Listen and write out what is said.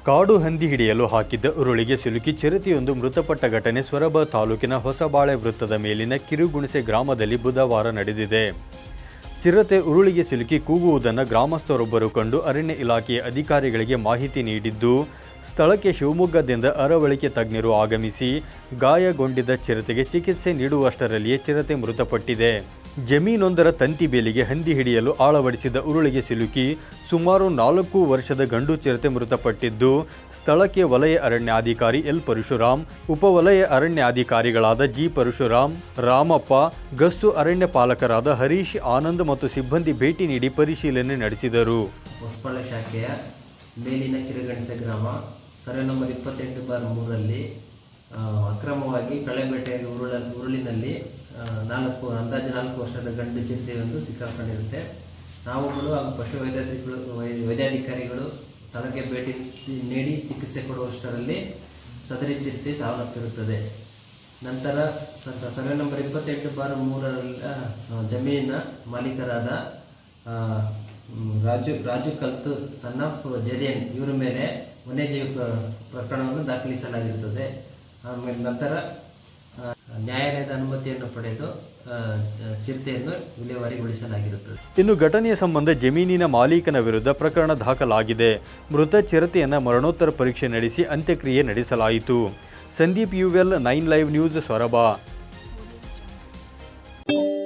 ಕಾಡು ಹಂದಿ ಹಿಡಿಯಲು ಹಾಕಿದ್ದ ಉರುಳಿಗೆ ಸಿಲುಕಿ ಚಿರತೆಯೊಂದು ಮೃತಪಟ್ಟ ಘಟನೆ ಸೊರಬ ತಾಲೂಕಿನ ಹೊಸಬಾಳೆ ವೃತ್ತದ ಮೇಲಿನ ಕಿರುಗುಣಿಸೆ ಗ್ರಾಮದಲ್ಲಿ ಬುಧವಾರ ನಡೆದಿದೆ. ಚಿರತೆ ಉರುಳಿಗೆ ಸಿಲುಕಿ ಕೂಗುವುದನ್ನು ಗ್ರಾಮಸ್ಥರೊಬ್ಬರು ಕಂಡು ಅರಣ್ಯ ಇಲಾಖೆಯ ಅಧಿಕಾರಿಗಳಿಗೆ ಮಾಹಿತಿ ನೀಡಿದ್ದು, ಸ್ಥಳಕ್ಕೆ ಶಿವಮೊಗ್ಗದಿಂದ ಅರವಳಿಕೆ ತಜ್ಞರು ಆಗಮಿಸಿ ಗಾಯಗೊಂಡಿದ್ದ ಚಿರತೆಗೆ ಚಿಕಿತ್ಸೆ ನೀಡುವಷ್ಟರಲ್ಲಿಯೇ ಚಿರತೆ ಮೃತಪಟ್ಟಿದೆ. ಜಮೀನೊಂದರ ತಂತಿ ಬೇಲಿಗೆ ಹಂದಿ ಹಿಡಿಯಲು ಅಳವಡಿಸಿದ ಉರುಳಿಗೆ ಸಿಲುಕಿ ಸುಮಾರು 4 ವರ್ಷದ ಗಂಡು ಚಿರತೆ ಮೃತಪಟ್ಟಿದ್ದು, ಸ್ಥಳಕ್ಕೆ ವಲಯ ಅರಣ್ಯಾಧಿಕಾರಿ ಎಲ್ ಪರಶುರಾಮ್, ಉಪವಲಯ ಅರಣ್ಯಾಧಿಕಾರಿಗಳಾದ ಜಿ ಪರಶುರಾಮ್, ರಾಮಪ್ಪ, ಗಸ್ತು ಅರಣ್ಯ ಪಾಲಕರಾದ ಹರೀಶ್, ಆನಂದ್ ಮತ್ತು ಸಿಬ್ಬಂದಿ ಭೇಟಿ ನೀಡಿ ಪರಿಶೀಲನೆ ನಡೆಸಿದರು. ಹೊಸಬಾಳೆ ಶಾಖೆಯ ಮೇಲಿನ ಕಿರುಗಣಿಸೆ ಗ್ರಾಮ ಸರ್ವೆ ನಂಬರ್ 28/3ರಲ್ಲಿ ಅಕ್ರಮವಾಗಿ ಕಳೆಬೇಟೆ ಉರುಳಿನಲ್ಲಿ ಅಂದಾಜು 4 ವರ್ಷದ ಗಂಡು ಚಿರತೆಯೊಂದು ಸಿಕ್ಕಾಕೊಂಡಿರುತ್ತೆ. ನಾವುಗಳು ಹಾಗೂ ಪಶು ವೈದ್ಯಾಧಿಕಾರಿಗಳು ಸ್ಥಳಕ್ಕೆ ಭೇಟಿ ನೀಡಿ ಚಿಕಿತ್ಸೆ ಕೊಡುವಷ್ಟರಲ್ಲಿ ಸದರಿ ಚಿರತೆ ಸಾವನ್ನಪ್ಪಿರುತ್ತದೆ. ನಂತರ ಸರ್ವೆ ನಂಬರ್ 28/3ರಲ್ಲಿ ಜಮೀನಿನ ಮಾಲೀಕರಾದ ರಾಜು ಕಲ್ತು ಸನ್ ಆಫ್ ಜೆರಿಯನ್ ಇವರ ಮೇಲೆ ವನ್ಯಜೀವಿ ಪ್ರಕರಣವನ್ನು ದಾಖಲಿಸಲಾಗಿರುತ್ತದೆ. ಆಮೇಲೆ ನಂತರ ನ್ಯಾಯಾಲಯದ ಅನುಮತಿಯನ್ನು ಪಡೆದು ಚಿರತೆಯನ್ನು ವಿಲೇವಾರಿಗೊಳಿಸಲಾಗಿರುತ್ತದೆ. ಇನ್ನು ಘಟನೆಯ ಸಂಬಂಧ ಜಮೀನಿನ ಮಾಲೀಕನ ವಿರುದ್ಧ ಪ್ರಕರಣ ದಾಖಲಾಗಿದೆ. ಮೃತ ಚಿರತೆಯನ್ನು ಮರಣೋತ್ತರ ಪರೀಕ್ಷೆ ನಡೆಸಿ ಅಂತ್ಯಕ್ರಿಯೆ ನಡೆಸಲಾಯಿತು. Sandeep UL 9 live news Soraba.